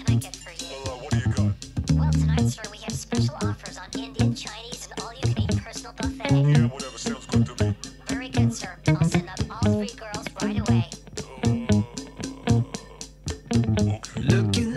I get for you? What do you got? Well, tonight, sir, we have special offers on Indian, Chinese, and all-you-can-eat personal buffet. Yeah, whatever sounds good to me. Very good, sir. I'll send up all three girls right away. Okay. Looking